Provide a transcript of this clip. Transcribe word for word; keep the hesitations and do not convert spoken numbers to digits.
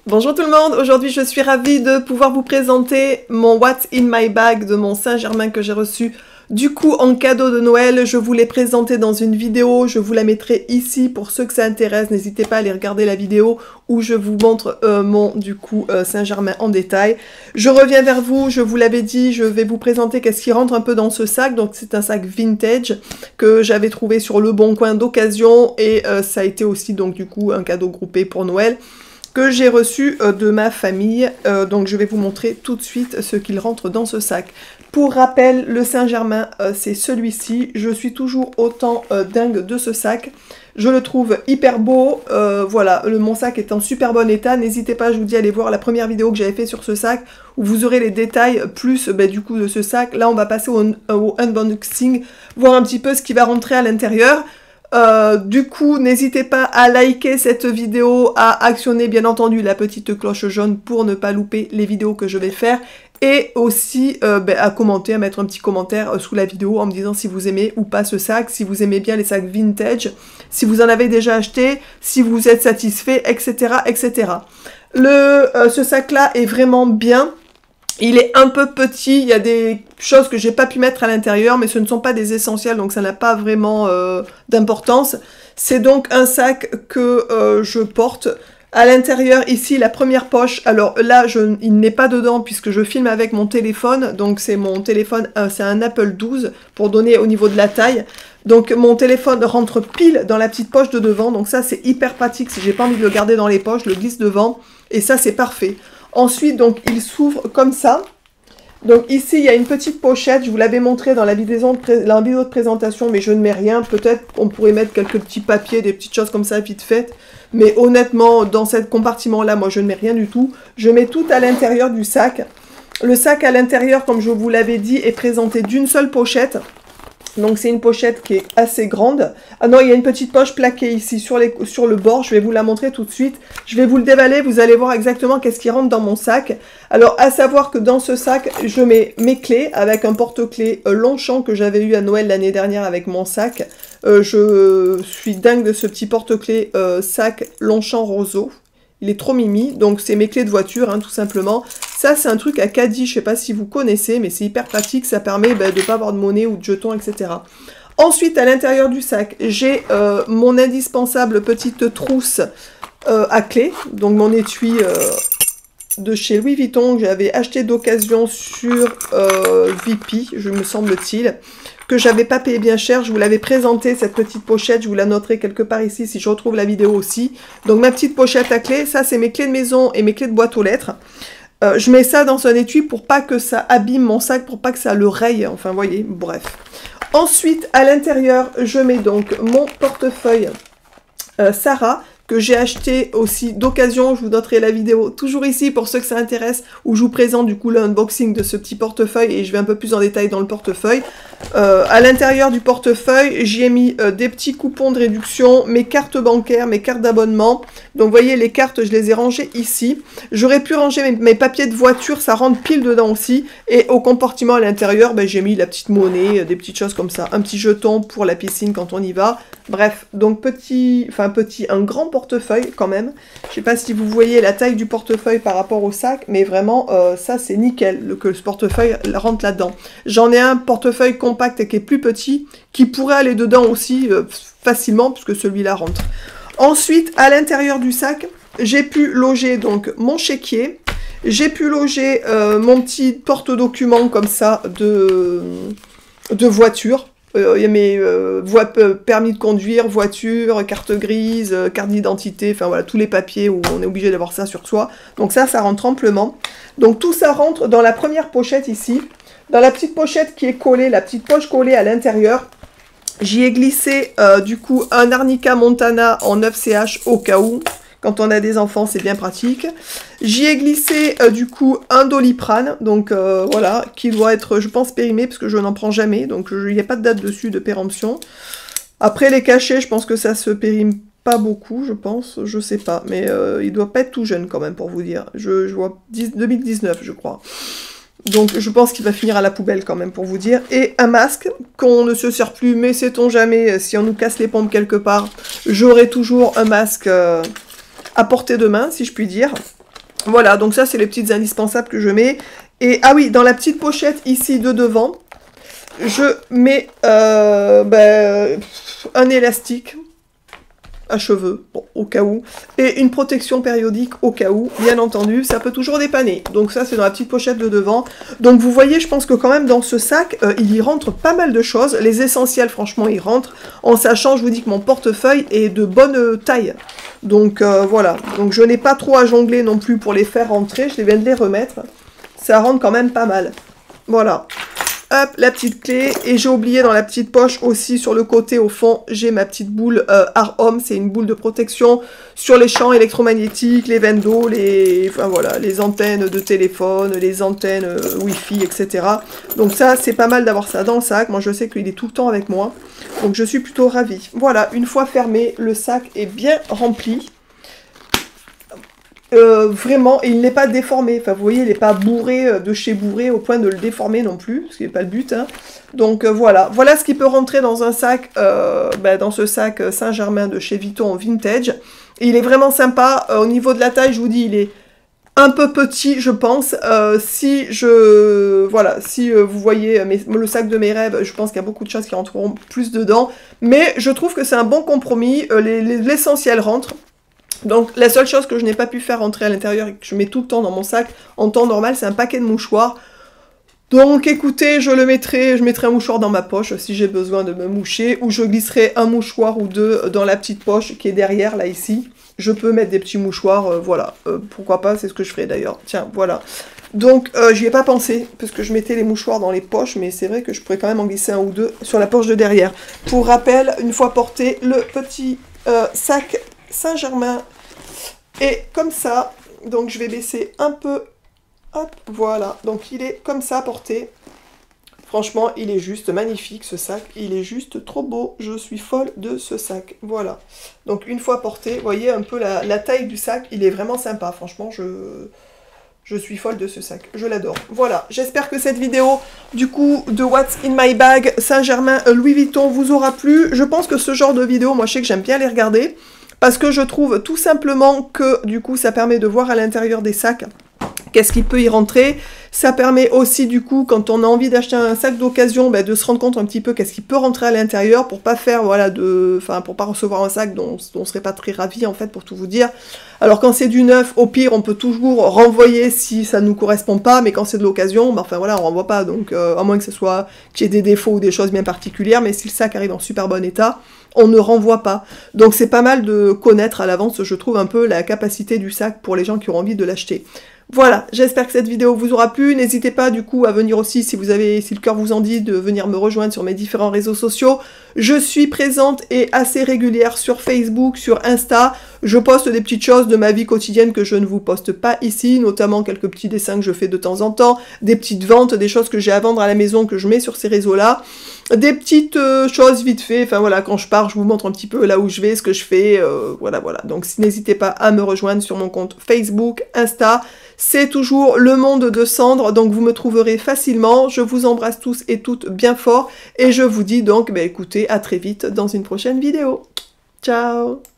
Bonjour tout le monde, aujourd'hui je suis ravie de pouvoir vous présenter mon What's in my bag de mon Saint-Germain que j'ai reçu du coup en cadeau de Noël. Je vous l'ai présenté dans une vidéo, je vous la mettrai ici pour ceux que ça intéresse, n'hésitez pas à aller regarder la vidéo où je vous montre euh, mon du coup euh, Saint-Germain en détail. Je reviens vers vous, je vous l'avais dit, je vais vous présenter qu'est-ce qui rentre un peu dans ce sac. Donc c'est un sac vintage que j'avais trouvé sur Le Bon Coin d'occasion et euh, ça a été aussi donc du coup un cadeau groupé pour Noël que j'ai reçu euh, de ma famille. Euh, donc je vais vous montrer tout de suite ce qu'il rentre dans ce sac. Pour rappel, le Saint-Germain, euh, c'est celui-ci. Je suis toujours autant euh, dingue de ce sac. Je le trouve hyper beau. Euh, voilà, le, mon sac est en super bon état. N'hésitez pas, je vous dis, à aller voir la première vidéo que j'avais fait sur ce sac, où vous aurez les détails plus bah, du coup de ce sac. Là, on va passer au, au unboxing, voir un petit peu ce qui va rentrer à l'intérieur. Euh, du coup, n'hésitez pas à liker cette vidéo, à actionner bien entendu la petite cloche jaune pour ne pas louper les vidéos que je vais faire. Et aussi euh, ben, à commenter, à mettre un petit commentaire euh, sous la vidéo en me disant si vous aimez ou pas ce sac, si vous aimez bien les sacs vintage, si vous en avez déjà acheté, si vous êtes satisfait, et cetera et cetera. Le, euh, ce sac-là est vraiment bien. Il est un peu petit, il y a des choses que j'ai pas pu mettre à l'intérieur, mais ce ne sont pas des essentiels, donc ça n'a pas vraiment euh, d'importance. C'est donc un sac que euh, je porte. À l'intérieur, ici, la première poche, alors là, je, il n'est pas dedans puisque je filme avec mon téléphone, donc c'est mon téléphone, euh, c'est un Apple douze, pour donner au niveau de la taille. Donc mon téléphone rentre pile dans la petite poche de devant, donc ça c'est hyper pratique, si j'ai pas envie de le garder dans les poches, je le glisse devant, et ça c'est parfait. Ensuite, donc, il s'ouvre comme ça. Donc ici, il y a une petite pochette. Je vous l'avais montré dans la vidéo, la vidéo de présentation, mais je ne mets rien. Peut-être qu'on pourrait mettre quelques petits papiers, des petites choses comme ça, vite faites. Mais honnêtement, dans ce compartiment-là, moi, je ne mets rien du tout. Je mets tout à l'intérieur du sac. Le sac à l'intérieur, comme je vous l'avais dit, est présenté d'une seule pochette. Donc c'est une pochette qui est assez grande. Ah non, il y a une petite poche plaquée ici sur, les, sur le bord. Je vais vous la montrer tout de suite. Je vais vous le déballer. Vous allez voir exactement qu'est-ce qui rentre dans mon sac. Alors, à savoir que dans ce sac, je mets mes clés avec un porte-clés euh, Longchamp que j'avais eu à Noël l'année dernière avec mon sac. Euh, je suis dingue de ce petit porte-clés euh, sac Longchamp roseau. Il est trop mimi, donc c'est mes clés de voiture, hein, tout simplement. Ça, c'est un truc à caddie, je sais pas si vous connaissez, mais c'est hyper pratique, ça permet bah, de ne pas avoir de monnaie ou de jetons, et cetera. Ensuite, à l'intérieur du sac, j'ai euh, mon indispensable petite trousse euh, à clé, donc mon étui euh, de chez Louis Vuitton, que j'avais acheté d'occasion sur euh, V P, je me semble-t-il, que j'avais pas payé bien cher. Je vous l'avais présenté, cette petite pochette, je vous la noterai quelque part ici si je retrouve la vidéo aussi. Donc ma petite pochette à clés, ça c'est mes clés de maison et mes clés de boîte aux lettres. Euh, je mets ça dans un étui pour pas que ça abîme mon sac, pour pas que ça le raye, enfin vous voyez, bref. Ensuite, à l'intérieur, je mets donc mon portefeuille euh, Sarah, que j'ai acheté aussi d'occasion, je vous noterai la vidéo toujours ici pour ceux que ça intéresse, où je vous présente du coup l'unboxing de ce petit portefeuille et je vais un peu plus en détail dans le portefeuille. Euh, à l'intérieur du portefeuille, j'y ai mis euh, des petits coupons de réduction, mes cartes bancaires, mes cartes d'abonnement. Donc vous voyez, les cartes, je les ai rangées ici. J'aurais pu ranger mes, mes papiers de voiture, ça rentre pile dedans aussi. Et au compartiment à l'intérieur, ben, j'ai mis la petite monnaie, euh, des petites choses comme ça. Un petit jeton pour la piscine quand on y va. Bref, donc petit, enfin petit, un grand portefeuille quand même. Je sais pas si vous voyez la taille du portefeuille par rapport au sac, mais vraiment, euh, ça c'est nickel, le, que ce portefeuille rentre là-dedans. J'en ai un portefeuille compact et qui est plus petit, qui pourrait aller dedans aussi euh, facilement, puisque celui-là rentre. Ensuite, à l'intérieur du sac, j'ai pu loger donc mon chéquier, j'ai pu loger euh, mon petit porte-document comme ça de, de voiture. Euh, il y a mes euh, voies, euh, permis de conduire, voiture, carte grise, euh, carte d'identité, enfin voilà, tous les papiers où on est obligé d'avoir ça sur soi. Donc ça, ça rentre amplement. Donc tout ça rentre dans la première pochette ici. Dans la petite pochette qui est collée, la petite poche collée à l'intérieur, j'y ai glissé euh, du coup un Arnica Montana en neuf C H au cas où. Quand on a des enfants, c'est bien pratique. J'y ai glissé euh, du coup un Doliprane, donc euh, voilà, qui doit être, je pense, périmé, parce que je n'en prends jamais, donc il n'y a pas de date dessus de péremption. Après les cachets, je pense que ça se périme pas beaucoup, je pense, je sais pas, mais euh, il doit pas être tout jeune quand même, pour vous dire. Je, je vois deux mille dix-neuf, je crois. Donc je pense qu'il va finir à la poubelle quand même, pour vous dire. Et un masque qu'on ne se sert plus, mais sait-on jamais, si on nous casse les pompes quelque part, j'aurai toujours un masque... Euh, à portée de main, si je puis dire. Voilà, donc ça, c'est les petites indispensables que je mets. Et, ah oui, dans la petite pochette ici de devant, je mets euh, ben, un élastique à cheveux, bon, au cas où, et une protection périodique au cas où, bien entendu, ça peut toujours dépanner. Donc ça, c'est dans la petite pochette de devant. Donc vous voyez, je pense que quand même, dans ce sac, euh, il y rentre pas mal de choses. Les essentiels, franchement, ils rentrent, en sachant, je vous dis que mon portefeuille est de bonne taille. Donc euh, voilà, donc je n'ai pas trop à jongler non plus pour les faire rentrer, je viens de les remettre. Ça rentre quand même pas mal. Voilà. Hop, la petite clé. Et j'ai oublié dans la petite poche aussi, sur le côté, au fond, j'ai ma petite boule euh, Arm. C'est une boule de protection sur les champs électromagnétiques, les veines d'eau, les, enfin, voilà, les antennes de téléphone, les antennes euh, Wi-Fi, et cetera. Donc ça, c'est pas mal d'avoir ça dans le sac. Moi, je sais qu'il est tout le temps avec moi. Donc je suis plutôt ravie. Voilà, une fois fermé, le sac est bien rempli. Euh, vraiment, et il n'est pas déformé. Enfin, vous voyez, il n'est pas bourré de chez bourré au point de le déformer non plus, ce qui n'est pas le but. Hein. Donc euh, voilà, voilà ce qui peut rentrer dans un sac, euh, ben, dans ce sac Saint-Germain de chez Vuitton Vintage. Et il est vraiment sympa. Euh, au niveau de la taille, je vous dis, il est un peu petit, je pense. Euh, si je, voilà, si euh, vous voyez mes, le sac de mes rêves, je pense qu'il y a beaucoup de choses qui rentreront plus dedans. Mais je trouve que c'est un bon compromis. Euh, l'essentiel rentre. Donc la seule chose que je n'ai pas pu faire rentrer à l'intérieur et que je mets tout le temps dans mon sac en temps normal, c'est un paquet de mouchoirs. Donc écoutez, je le mettrai, je mettrai un mouchoir dans ma poche si j'ai besoin de me moucher, ou je glisserai un mouchoir ou deux dans la petite poche qui est derrière, là ici. Je peux mettre des petits mouchoirs, euh, voilà, euh, pourquoi pas, c'est ce que je ferai d'ailleurs. Tiens, voilà. Donc euh, j'y ai pas pensé, parce que je mettais les mouchoirs dans les poches, mais c'est vrai que je pourrais quand même en glisser un ou deux sur la poche de derrière. Pour rappel, une fois porté, le petit euh, sac Saint-Germain est comme ça, donc je vais baisser un peu, hop, voilà, donc il est comme ça porté. Franchement, il est juste magnifique ce sac, il est juste trop beau, je suis folle de ce sac, voilà. Donc une fois porté, vous voyez un peu la, la taille du sac, il est vraiment sympa, franchement, je... Je suis folle de ce sac, je l'adore. Voilà, j'espère que cette vidéo, du coup, de What's in my bag Saint-Germain Louis Vuitton vous aura plu. Je pense que ce genre de vidéo, moi je sais que j'aime bien les regarder, parce que je trouve tout simplement que, du coup, ça permet de voir à l'intérieur des sacs qu'est-ce qui peut y rentrer. Ça permet aussi, du coup, quand on a envie d'acheter un sac d'occasion, ben, de se rendre compte un petit peu qu'est-ce qui peut rentrer à l'intérieur pour pas faire, voilà, de... Enfin, pour pas recevoir un sac dont, dont on serait pas très ravi, en fait, pour tout vous dire. Alors, quand c'est du neuf, au pire, on peut toujours renvoyer si ça nous correspond pas, mais quand c'est de l'occasion, ben, enfin, voilà, on renvoie pas. Donc, euh, à moins que ce soit, qu'il y ait des défauts ou des choses bien particulières, mais si le sac arrive en super bon état, on ne renvoie pas. Donc, c'est pas mal de connaître à l'avance, je trouve, un peu la capacité du sac pour les gens qui auront envie de l'acheter. Voilà, j'espère que cette vidéo vous aura plu. N'hésitez pas du coup à venir aussi, si vous avez, si le cœur vous en dit, de venir me rejoindre sur mes différents réseaux sociaux. Je suis présente et assez régulière sur Facebook, sur Insta. Je poste des petites choses de ma vie quotidienne que je ne vous poste pas ici, notamment quelques petits dessins que je fais de temps en temps, des petites ventes, des choses que j'ai à vendre à la maison que je mets sur ces réseaux-là. Des petites euh, choses vite fait, enfin voilà, quand je pars, je vous montre un petit peu là où je vais, ce que je fais, euh, voilà, voilà. Donc n'hésitez pas à me rejoindre sur mon compte Facebook, Insta, c'est toujours le monde de Cendre, donc vous me trouverez facilement. Je vous embrasse tous et toutes bien fort, et je vous dis donc, bah écoutez, à très vite dans une prochaine vidéo. Ciao!